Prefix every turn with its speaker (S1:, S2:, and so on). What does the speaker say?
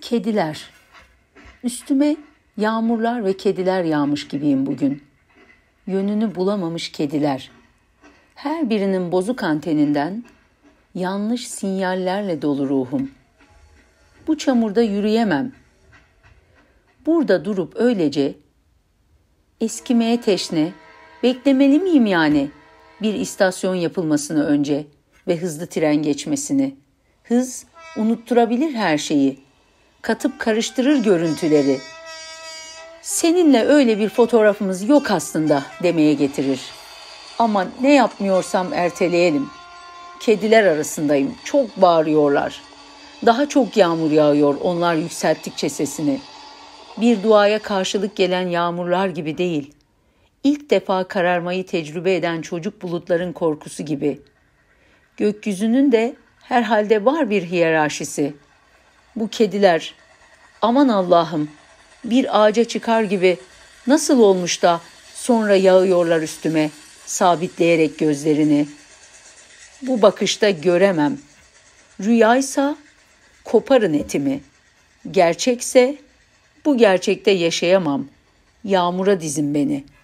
S1: Kediler. Üstüme yağmurlar ve kediler yağmış gibiyim bugün. Yönünü bulamamış kediler. Her birinin bozuk anteninden yanlış sinyallerle dolu ruhum. Bu çamurda yürüyemem. Burada durup öylece eskimeye teşne, beklemeli miyim yani bir istasyon yapılmasını önce ve hızlı tren geçmesini? Hız unutturabilir her şeyi, katıp karıştırır görüntüleri. Seninle öyle bir fotoğrafımız yok aslında demeye getirir. Ama ne yapmıyorsam erteleyelim. Kediler arasındayım, çok bağırıyorlar. Daha çok yağmur yağıyor onlar yükselttikçe sesini. Bir duaya karşılık gelen yağmurlar gibi değil. İlk defa kararmayı tecrübe eden çocuk bulutların korkusu gibi. Gökyüzünün de herhalde var bir hiyerarşisi. Bu kediler, aman Allah'ım, bir ağaca çıkar gibi nasıl olmuş da sonra yağıyorlar üstüme, sabitleyerek gözlerini. Bu bakışta göremem. Rüyaysa koparın etimi. Gerçekse bu gerçekte yaşayamam. Yağmura dizin beni.''